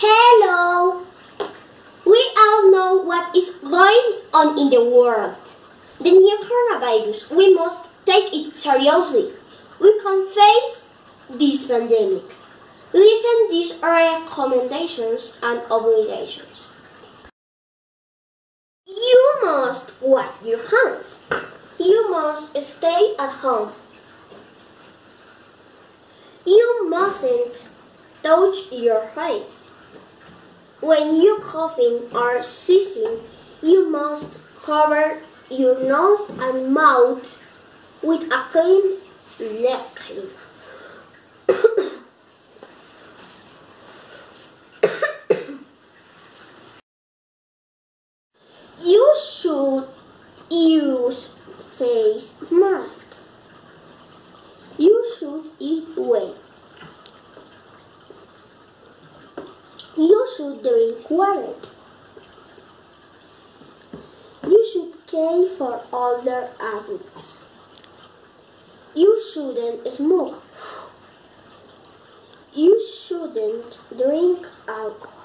Hello! We all know what is going on in the world. The new coronavirus, we must take it seriously. We can face this pandemic. Listen, these are recommendations and obligations. You must wash your hands. You must stay at home. You mustn't touch your face. When you coughing or sneezing, you must cover your nose and mouth with a clean napkin. You should use face mask. You should eat well. You should drink water. You should care for older adults. You shouldn't smoke. You shouldn't drink alcohol.